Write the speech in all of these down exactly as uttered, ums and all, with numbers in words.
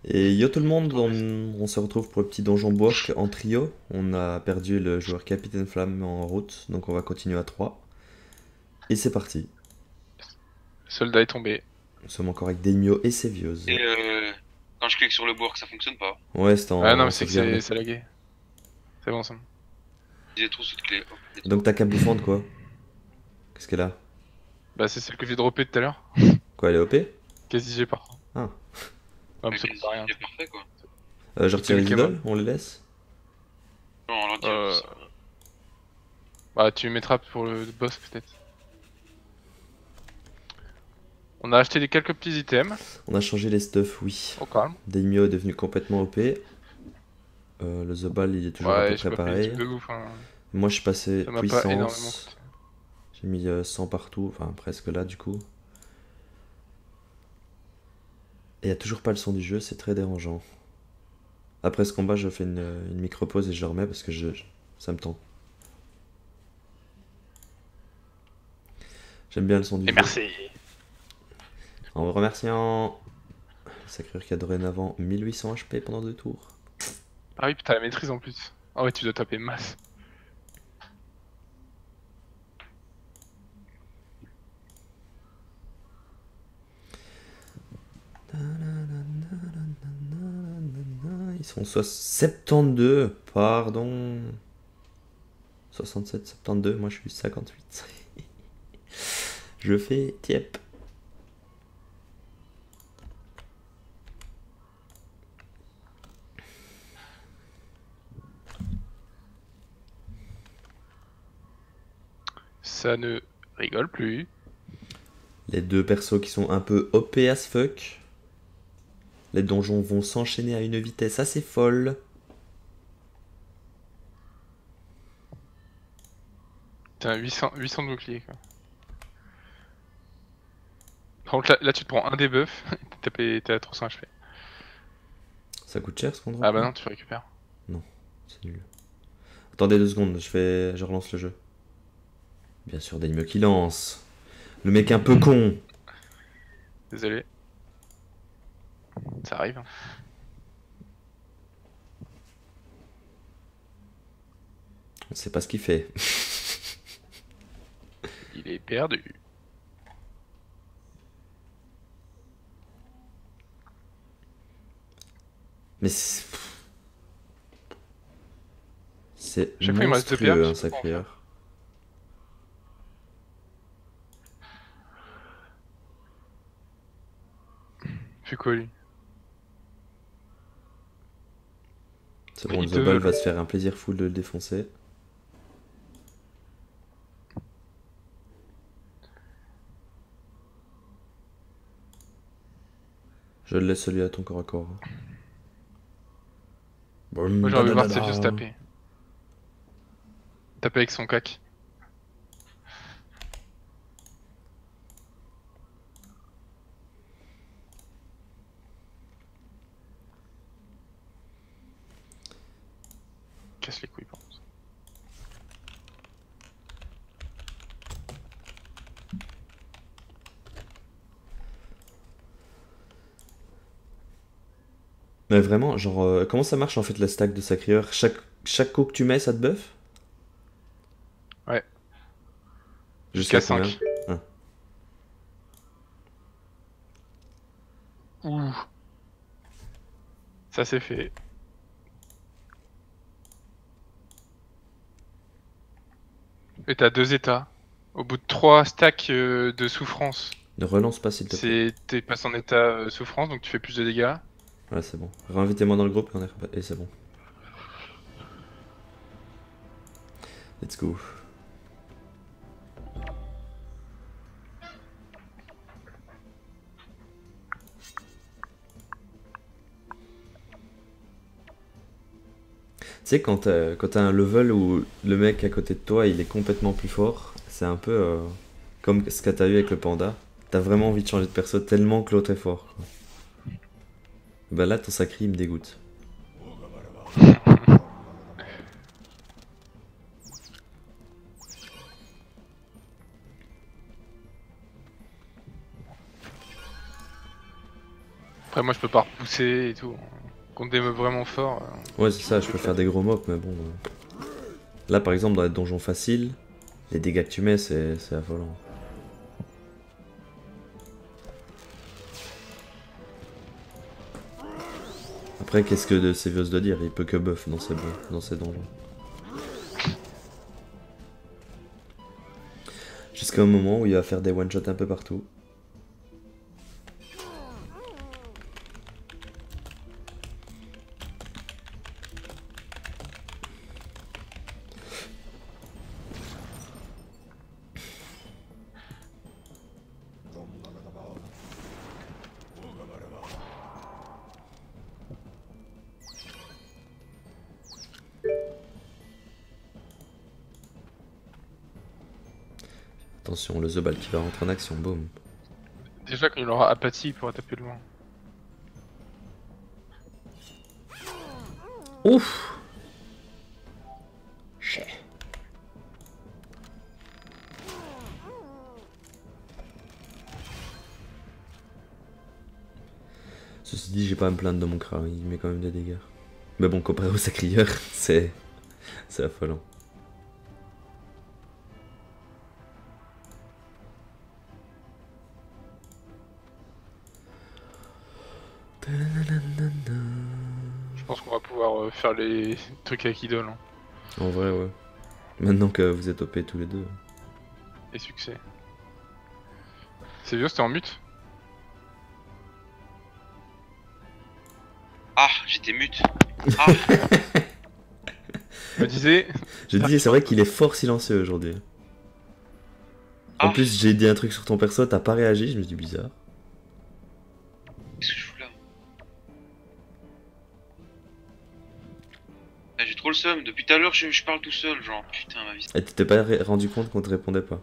Et yo tout le monde, on, on se retrouve pour le petit donjon Bourg en trio. On a perdu le joueur Capitaine Flamme en route, donc on va continuer à trois. Et c'est parti. Le soldat est tombé. Nous sommes encore avec Daimyo et Sévieuse. Et euh, quand je clique sur le bourg, ça fonctionne pas. Ouais, c'est Ah non, en mais c'est que c'est sauvegarde. c'est lagué. C'est bon ça. J'ai trop sous de clé. Hop, let's Donc go. ta cape bouffante quoi? Qu'est-ce qu'elle a? Bah c'est celle que j'ai droppée tout à l'heure. Quoi, elle est O P? Quasi j'ai pas. Ah. Non mais Mais ça coûte pas rien. quasi, c'est parfait quoi. Euh, je Toutes retire les les idoles? Pokémon. On les laisse? Non, on l'en tire Euh... ça. Bah tu mettras pour le boss peut-être. On a acheté des quelques petits items. On a changé les stuffs, oui. Au calme. Daimyo est devenu complètement O P. Euh, le Zobal il est toujours à peu Ouais, j'ai près pas fait des pareil. trucs de ouf. Hein. Moi je suis passé Ça m'a pas énormément puissance. coûté. J'ai mis euh, cent partout, enfin presque là du coup. Et il n'y a toujours pas le son du jeu, c'est très dérangeant. Après ce combat, je fais une, une micro-pause et je le remets parce que je, je- ça me tente. J'aime bien le son du Et jeu. merci. En vous remerciant, Sacrure qui a dorénavant mille huit cents H P pendant deux tours. Ah oui, putain la maîtrise en plus. Ah ouais, tu dois taper masse. Ils sont soix- soixante-douze, pardon. soixante-sept, soixante-douze, moi je suis cinquante-huit. Je fais tiep. Ça ne rigole plus. Les deux persos qui sont un peu O P as fuck. Les donjons vont s'enchaîner à une vitesse assez folle. T'as huit cents, huit cents de bouclier quoi. Par contre là, là tu te prends un debuff, t'es tapé- t'es à trois cents H P. Ça coûte cher ce qu'on Ah drop bah là? non, tu récupères. Non, c'est nul. Attendez deux secondes, je fais, je relance le jeu. Bien sûr, Daimyo qui lance. Le mec un peu con. Désolé. Ça arrive. Hein. On sait pas ce qu'il fait. Il est perdu. Mais c'est c'est Chaque fois il me reste deux perks, monstrueux je un sais pas quoi en faire. sacrieur. Puis quoi lui? C'est Mais bon, le il te Zobal veut. va se faire un plaisir fou de le défoncer. Je le laisse celui à ton corps à corps. Moi Boum, j'ai envie de voir Sevius dadadada. taper. Taper avec son cac. Casse les couilles par contre. Mais vraiment, genre, euh, comment ça marche en fait la stack de sacrieur? Chaque, chaque coup que tu mets, ça te buff? Ouais. Jusqu'à Jusqu'à combien? cinq. Ah. Ouh. Ça c'est fait. Et t'as deux états. Au bout de trois stacks euh, de souffrance, Ne relance pas s'il te plaît. c'est t'es passé en état euh, souffrance, donc tu fais plus de dégâts. Ouais, c'est bon. Réinvitez-moi dans le groupe et, on est... et c'est bon. Let's go. Tu sais, quand t'as quand t'as un level où le mec à côté de toi il est complètement plus fort, c'est un peu euh, comme ce que t'as eu avec le panda. T'as vraiment envie de changer de perso tellement que l'autre est fort, quoi. Bah là, ton sacré il me dégoûte. Après, moi, je peux pas repousser et tout. Contre des mobs vraiment forts. euh, Ouais, c'est ça, je peux faire des gros mobs, mais bon. euh. Là, par exemple, dans les donjons faciles, les dégâts que tu mets, c'est c'est affolant. Après, qu'est-ce que de Sevios doit dire? Il peut que buff dans ces, bu- dans ces donjons. Jusqu'à un moment où il va faire des one-shots un peu partout. Attention, le Zebal qui va rentrer en action, boum. Déjà, quand il aura apathie, il pourra taper loin. Ouf! Chais. Ceci dit, j'ai pas à me plaindre de mon crâne, il met quand même des dégâts. Mais bon, comparé au sacrieur, c'est... c'est affolant. Je pense qu'on va pouvoir euh, faire les trucs avec idole. Hein. En vrai, ouais. Maintenant que vous êtes O P tous les deux. Et succès. C'est vieux, c'était en mute? Ah, j'étais mute. Ah, Je me disais. Je dis, c'est vrai qu'il est fort silencieux aujourd'hui. En Ah. plus, j'ai dit un truc sur ton perso, t'as pas réagi, je me dis bizarre. qu'est-ce que je fous là? Ah, j'ai trop le seum. Depuis tout à l'heure, je, je parle tout seul. Genre, putain, ma vie. Et tu t'es pas ré- rendu compte qu'on te répondait pas.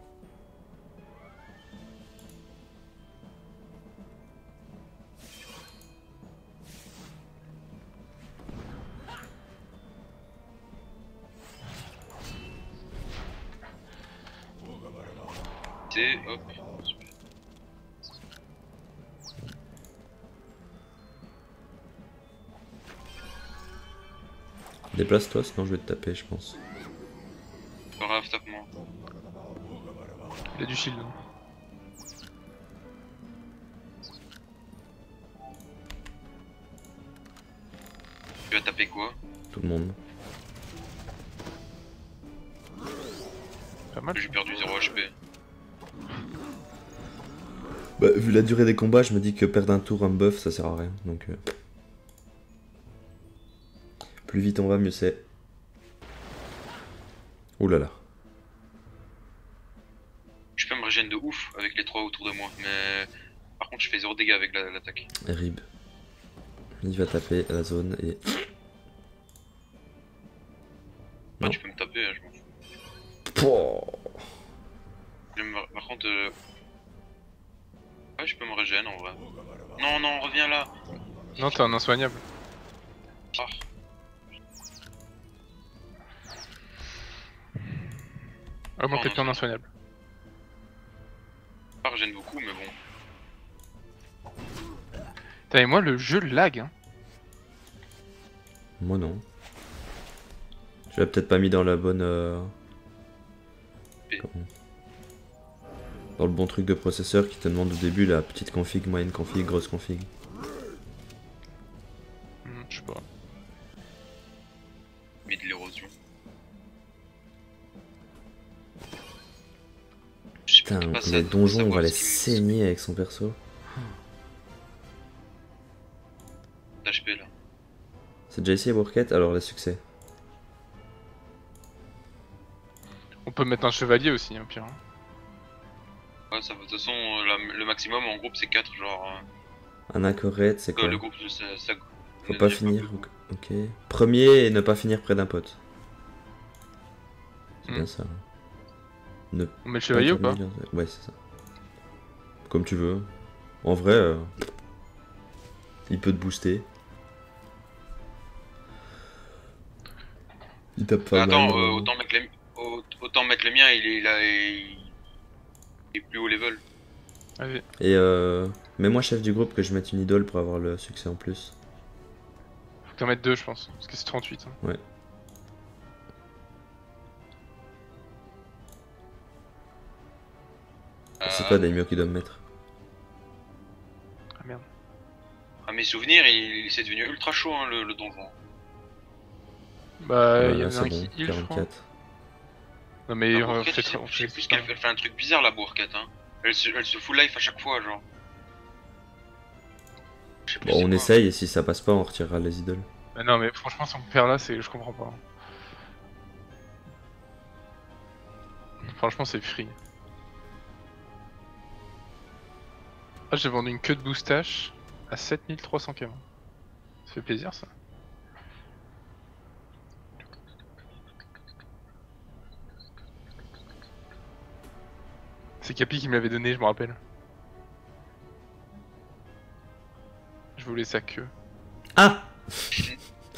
C'est hop. Déplace-toi, sinon je vais te taper, je pense. Pas grave, tape-moi. Il a du shield. Tu vas taper quoi? Tout le monde. Pas mal. J'ai perdu zéro H P. Bah, vu la durée des combats, je me dis que perdre un tour, un buff, ça sert à rien. Donc, euh... plus vite on va, mieux c'est. Ouh là là. Je peux me régénérer de ouf avec les trois autour de moi, mais par contre je fais zéro dégâts avec la- l'attaque. Rib. Il va taper à la zone et... Bah, Non. tu peux me taper, hein, je m'en fous. Pouah. Je me- Par contre, euh... ouais, je peux me régénérer en vrai. Non, non, reviens là. Non, t'es un insoignable. Ah. Ah, moi, Oh, t'es non, plus un c'est- insoignable. Ça régène beaucoup, mais bon. Putain, et moi, le jeu lag. Hein. Moi non. Je l'ai peut-être pas mis dans la bonne... euh, Et- comment- Dans le bon truc de processeur qui te demande au début la petite config, moyenne config, grosse config. Hmm, je sais pas. Mais de l'érosion. Je sais Putain, pas, ça- les donjons, on savoir va les ce qui me- saigner avec son perso. H P là. C'est J C et Bourquette, alors les succès. On peut mettre un chevalier aussi, hein, pire. Hein. Ouais, ça va. De toute façon, euh, la- le maximum en groupe c'est quatre, genre. euh, Un accorette, c'est que quoi? le groupe, ça. ça Faut ne pas dire finir, beaucoup. ok. Premier et ne pas finir près d'un pote. C'est Hmm. bien ça. Ne On met le chevalier ou pas? terminer dans- Ouais, c'est ça. Comme tu veux. En vrai, euh, il peut te booster. Il tape pas Attends, mal, euh, normalement. autant, mettre les... au- autant mettre le mien, il est, il a- il... il est plus haut level. Allez. Et euh, Mets-moi chef du groupe que je mette une idole pour avoir le succès en plus. Faut que t'en mettes deux, je pense. Parce que c'est trente-huit. Hein. Ouais. C'est toi, Daimyo, qui doit me mettre. Ah merde. À mes souvenirs, il, il s'est devenu ultra chaud hein, le, le donjon. Bah, il y Voilà, en a c'est un bon, qui heal, je crois. quarante-quatre. Non, mais La on bourquette, fait, je sais- on je sais fait plus ce qu'elle fait, elle fait un truc bizarre la bourquette hein. Elle se, elle se full life à chaque fois genre. Je sais plus Bon, c'est on quoi. essaye et si ça passe pas, on retirera les idoles. Bah non, mais franchement, si on perd là, c'est... je comprends pas. Franchement, c'est free. Ah, j'ai vendu une queue de boostache à sept mille trois cents K. Ça fait plaisir, ça. C'est Capi qui me l'avait donné, je me rappelle. Je voulais sa queue. Ah c'est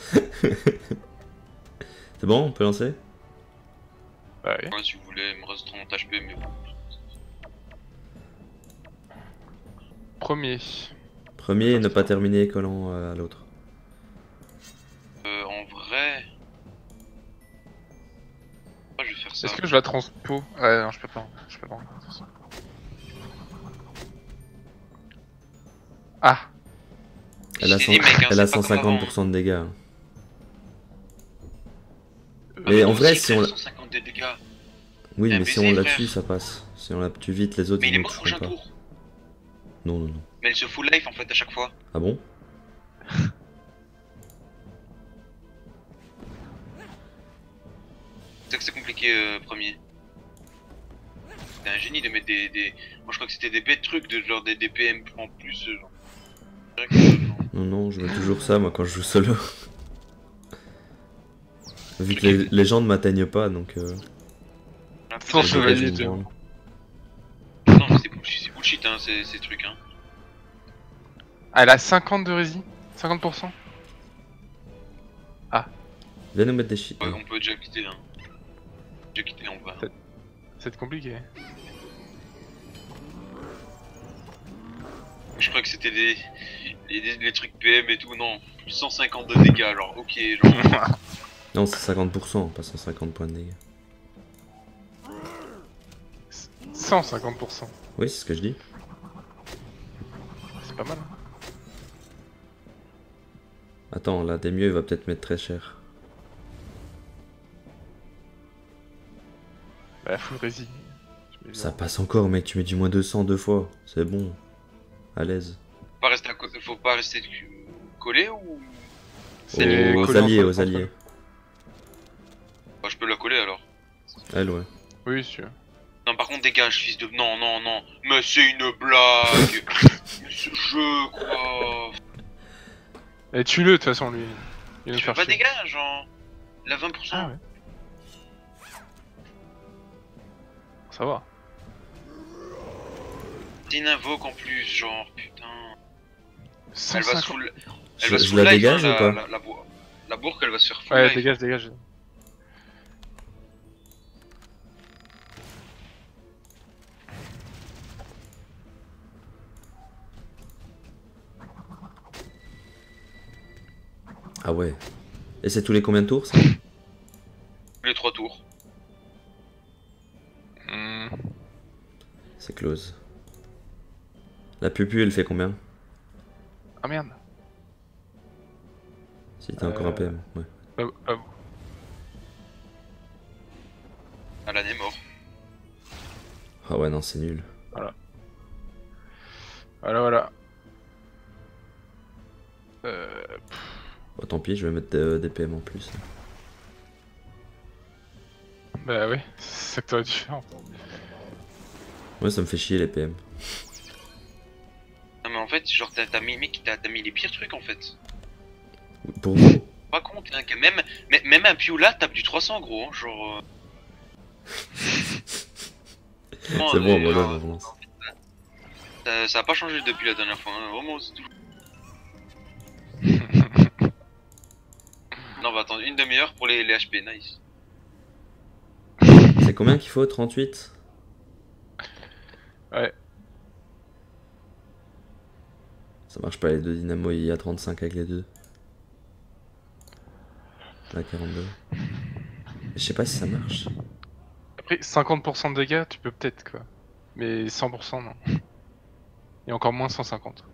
bon, on peut lancer? Bah ouais. Ouais, si vous voulez, il me reste trente H P mais bon. Premier. Premier et ne pas terminer collant euh, à l'autre. Euh, en vrai... Moi, je vais faire ça. Est-ce que je la transpo? Ouais, non, je peux pas. Je peux pas. Ah! Elle a, C'est cent- des mecs, hein, elle a c'est pas cent comme cinquante avant. pour cent de dégâts. hein. Ah, Mais en moi vrai, aussi, si on frère, l'a- cent cinquante de dégâts. Oui, Un mais si baiser, on la frère. tue, ça passe. Si on la tue vite, les autres Mais ils il est ne mort au toucheront prochain pas. tour. Non, non, non. Mais elle se full life en fait à chaque fois. Ah bon? C'est ça que c'est compliqué euh, premier. C'était un génie de mettre des, des... Moi je crois que c'était des bêtes trucs de genre des, des P M en plus euh, genre. C'est vrai que, euh, genre, Non, non, je mets toujours ça moi quand je joue solo. Vu que les, les gens ne m'atteignent pas donc. Euh, un peu Sans de- je chevalier, je me tu branle. Non mais c'est bullshit, c'est bullshit hein ces, ces trucs hein. Ah, elle a cinquante de rési? cinquante pour cent? Viens nous mettre des shit. Ouais, on peut déjà quitter hein. Déjà quitter en vrai. C'est compliqué. Je crois que c'était des... Les, les, les trucs P M et tout, non. cent cinquante de dégâts alors, ok genre. Non, c'est cinquante pour cent, pas cent cinquante points de dégâts. cent cinquante pour cent. Oui, c'est ce que je dis. C'est pas mal. Hein. Attends, là, des mieux, il va peut-être mettre très cher. Bah, full rési. Je mets Ça bien. passe encore, mec, tu mets du moins deux cents deux fois. C'est bon. À l'aise. Faut pas rester, à co- faut pas rester collé ou... C'est Aux, les aux collants alliés, entre- aux alliés. Bah, je peux la coller alors. Elle, ouais. Oui, sûr. Non par contre dégage fils de... Non non non. Mais c'est une blague. Ce jeu quoi. Et tue-le, de toute façon, lui. Il va nous Tu faire fais pas chier. dégage genre. La vingt pour cent. Ah ouais. Ça va. C'est une invoque en plus genre putain. cent Elle va se cinquante. full... Je- Elle va se je full la life, dégage hein, ou la, pas la, la, bourre- la bourre elle va se faire full Ouais, life. dégage, dégage. Ah ouais. Et c'est tous les combien de tours, ça? Les trois tours. Hmm. C'est close. La pupu, elle fait combien? Ah merde. Si t'as encore un P M, ouais. Ah, ah, Alan est mort. Ah ouais, non, c'est nul. voilà, voilà. Euh... Bon, tant pis, je vais mettre euh, des P M en plus. Bah ouais, c'est ça que t'aurais dû faire. Ouais, ça me fait chier les P M. Non mais en fait genre t'as t'as mis, mec, t'as t'as mis les pires trucs en fait. Pour vous? Pas compte hein, que même, même, même un Piola tape du trois cents gros hein, genre... euh... C'est bon, mais, voilà, genre, on relance. ça, ça a pas changé depuis la dernière fois, hein. Vraiment c'est tout. Non on va attendre une demi-heure pour les, les H P, nice. C'est combien qu'il faut? trente-huit? Ouais. Ça marche pas les deux dynamos, il y a trente-cinq avec les deux. Là quarante-deux. Je sais pas si ça marche. Après, cinquante pour cent de dégâts, tu peux peut-être quoi. Mais cent pour cent non. Et encore moins cent cinquante.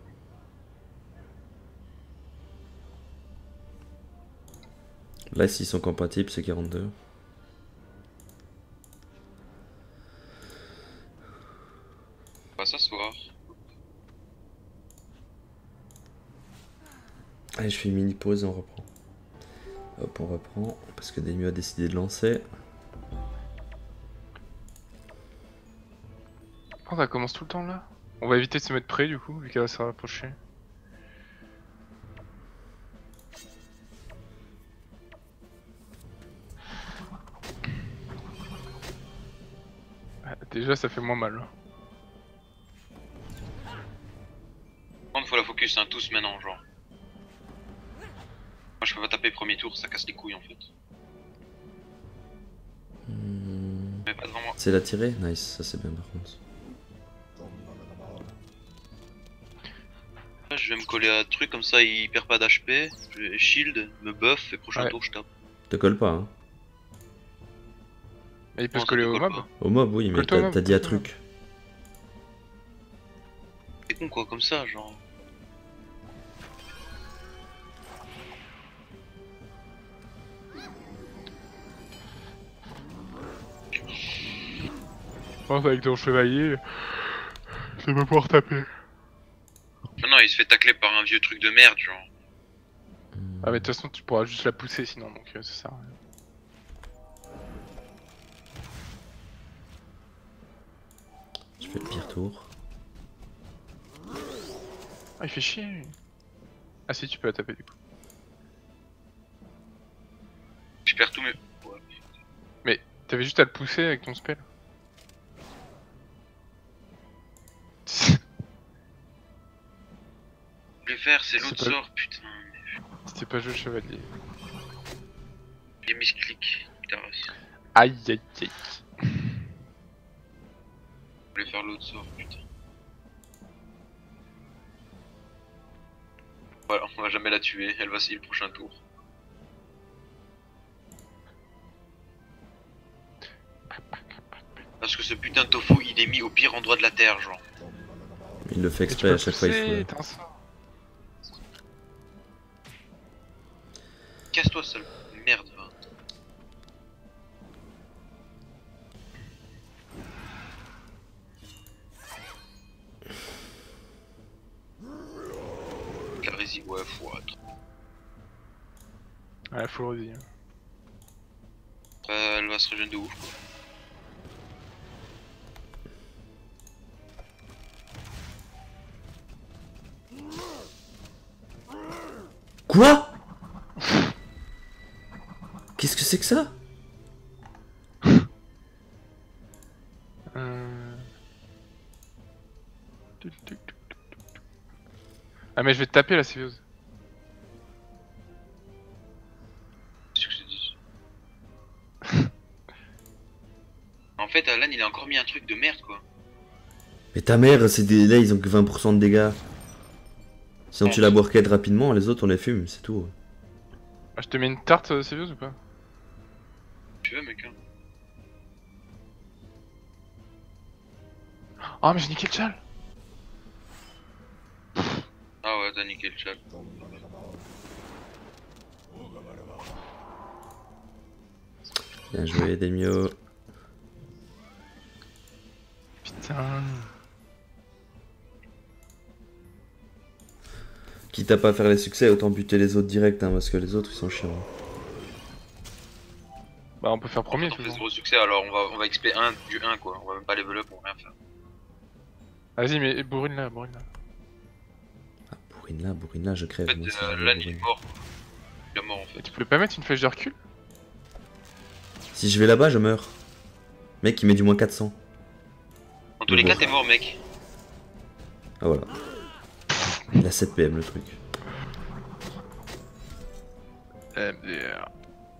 Là s'ils sont compatibles c'est quarante-deux. On va s'asseoir. Allez, je fais une mini pause et on reprend. Hop, on reprend parce que Daimyo a décidé de lancer. Oh, ça commence tout le temps là. On va éviter de se mettre près du coup, vu qu'elle va se rapprocher. Ah, déjà, ça fait moins mal. Il faut la focus, hein, tous maintenant, genre. Moi je peux pas taper premier tour, ça casse les couilles en fait. Hmm. Mais pas devant moi. C'est la tirée? Nice, ça c'est bien par contre. Je vais me coller à un truc comme ça, il perd pas d'H P. Je vais shield, me buff et prochain Ouais. tour je tape. Te colle pas hein. Mais il peut Non, se coller ça au décolle mob. pas. Au mob oui mais Colle-toi au t'as mob, t'as dit à colle-toi au truc. C'est con quoi, comme ça, genre. Moi, avec ton chevalier, je vais pas pouvoir taper. Non, non, il se fait tacler par un vieux truc de merde, genre. Hmm. Ah, mais de toute façon, tu pourras juste la pousser sinon, donc euh, ça sert à rien. Je fais le pire tour. Ah, il fait chier lui. Ah, si, tu peux la taper du coup. Je perds tous mes. Ouais. T'avais juste à le pousser avec ton spell. Je voulais faire, c'est C'est l'autre pas- sort, putain. C'était pas joué le chevalier. J'ai mis ce clic. Putain, je Aïe aïe aïe. voulais faire l'autre sort, putain. Voilà, on va jamais la tuer, elle va essayer le prochain tour. Parce que ce putain de tofu, il est mis au pire endroit de la terre, genre. Il le fait Et tu exprès peux à chaque fois il pousser, faut. t'as un sort. Casse-toi, sale merde, va. La rési, ouais, faut attendre. Ouais, faut le redire. Après, elle va se régénérer de ouf, quoi. Quoi? Qu'est-ce que c'est que ça? Euh... tuc, tuc, tuc, tuc, tuc. Ah, mais je vais te taper là, Sylviose. C'est ce que je te dis. En fait, Alan, il a encore mis un truc de merde, quoi. Mais ta mère, c'est des... là ils ont que vingt pour cent de dégâts. Sinon tu la bourquettes rapidement, les autres on les fume, c'est tout. Ah, je te mets une tarte, euh, Sylviose ou pas? Tu veux, mec, hein. Ah, mais j'ai niqué le chal. Ah ouais, t'as niqué le chat. Bien joué Daimyo. Putain. Quitte à pas faire les succès, autant buter les autres direct hein, parce que les autres ils sont chiants. Bah, on peut faire premier, On fait toujours. zéro succès, alors on va, on va X P un du un, quoi. On va même pas level up, on va rien faire. Vas-y, mais bourrine là, bourrine là. Ah, bourrine là, bourrine là, je En crève. fait, moi, si euh, je veux Lan, il est bourrine. mort. Il est mort, en Et fait. tu pouvais pas mettre une flèche de recul? Si je vais là-bas, je meurs. Mec, il met du moins quatre cents. En tous les bon. cas, t'es mort, mec. Ah voilà. Il a sept P M le truc. M D R.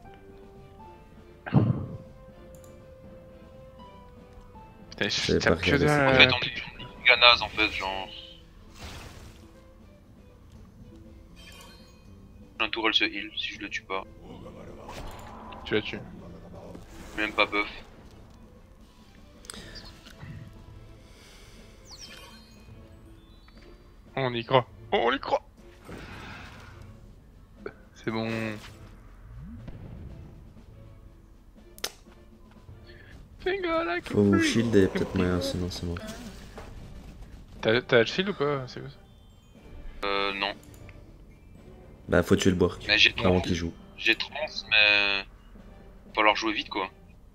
Putain, je J'avais tape pas que regardé dalle. En Euh, fait, on est une méga naze, en fait, genre. Un tour elle se heal si je le tue pas. Tu la tues. Même pas buff. On y croit. On y croit. C'est bon. Finger like a Faut vous free. shield et peut-être moyen, sinon c'est mort. T'as t'as le shield ou pas? C'est quoi ça? Euh non. Bah faut tuer le Bork Mais j'ai avant trans, qu'il joue. j'ai trans mais... Va falloir jouer vite quoi.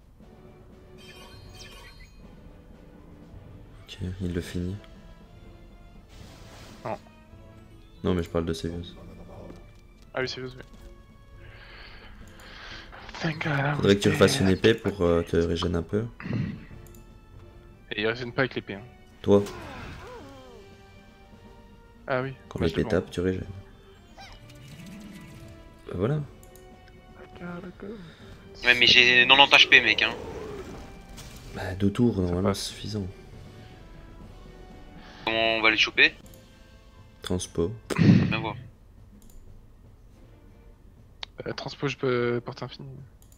Ok, il le finit. Non. Non mais je parle de Sevios. Ah oui, c'est vrai. Finger Faudrait que tu refasses une épée pour euh, te régénérer un peu. Et il résonne pas avec l'épée. Hein. Toi, Ah oui. quand Ouais, l'épée c'est bon. tape, tu régènes. Bah voilà. Ouais mais j'ai quatre-vingt-dix H P mec hein. Bah deux tours, normalement passe. c'est suffisant. Comment on va les choper? Transpo. Viens voir. Euh, transpo, je peux porte infini.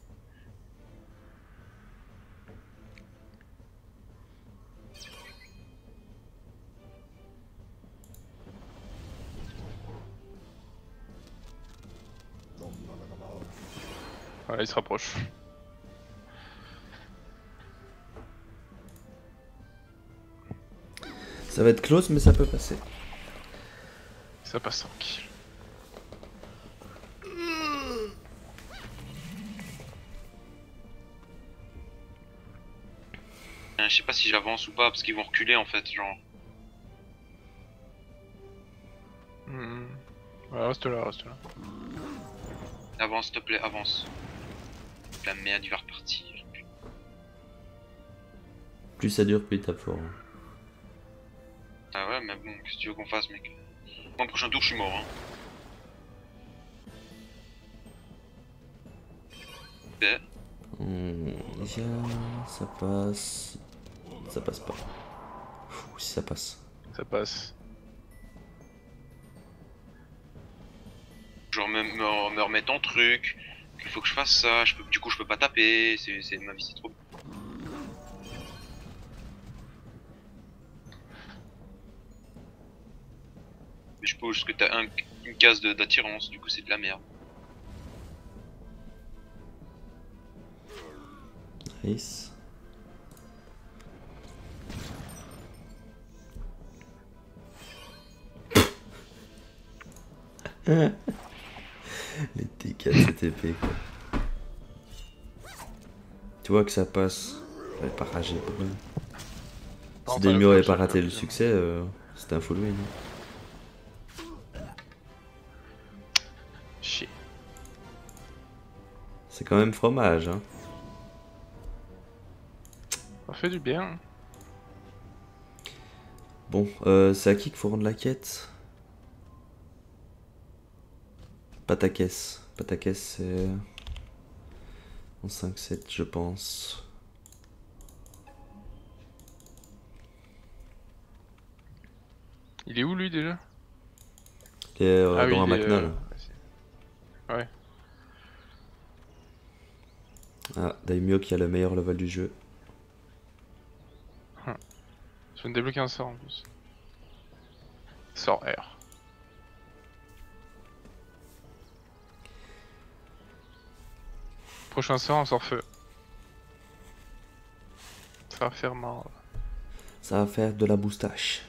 Voilà, il se rapproche. Ça va être close mais ça peut passer. Ça passe tranquille. Euh, Je sais pas si j'avance ou pas parce qu'ils vont reculer en fait genre. Hmm. Ouais, reste là, reste là. Avance s'il te plaît, avance. La merde il va repartir. Plus ça dure, plus il tape fort. Ah ouais mais bon, qu'est-ce que tu veux qu'on fasse mec? Moi le prochain tour je suis mort hein. Ok. Hum, déjà, ça passe. Ça passe pas. Fou, si ça passe. Ça passe. Genre me, me, me remettre en truc, qu'il faut que je fasse ça, je peux, du coup je peux pas taper, c'est c'est- ma vie c'est trop... Mais je suppose que t'as un, une case de- d'attirance, du coup c'est de la merde. Nice. Les T quatre de cette épée quoi. Tu vois que ça passe. J'avais pas ragé pour eux. Si Enfin, Daimyo avait je- pas raté le succès, euh, c'était un full win. Chier. C'est quand même fromage hein. Ça fait du bien. Bon, euh, c'est à qui qu'il faut rendre la quête? Pas ta caisse. Pas ta caisse, c'est en cinq sept, je pense. Il est où lui déjà? Il est euh, Ah oui, dans un il est, Macna euh, là. Ouais. Ah, Daimyo qui a le meilleur level du jeu. Je viens de débloquer un sort en plus. Sort R. Prochain sort, un sort feu. Ça va faire mal. Ça va faire de la boustache.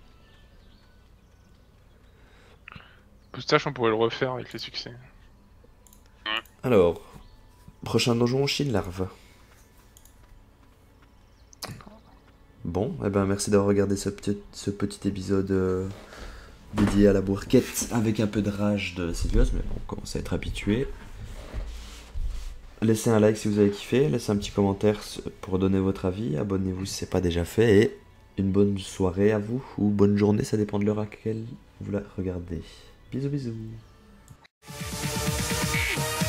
Boustache, on pourrait le refaire avec les succès. Alors, prochain donjon, Chine larve. Bon, eh ben merci d'avoir regardé ce petit, ce petit épisode euh, dédié à la bourquette avec un peu de rage de Sevios, mais bon, on commence à être habitué. Laissez un like si vous avez kiffé, laissez un petit commentaire pour donner votre avis, abonnez-vous si c'est pas déjà fait, et une bonne soirée à vous, ou bonne journée, ça dépend de l'heure à laquelle vous la regardez. Bisous bisous.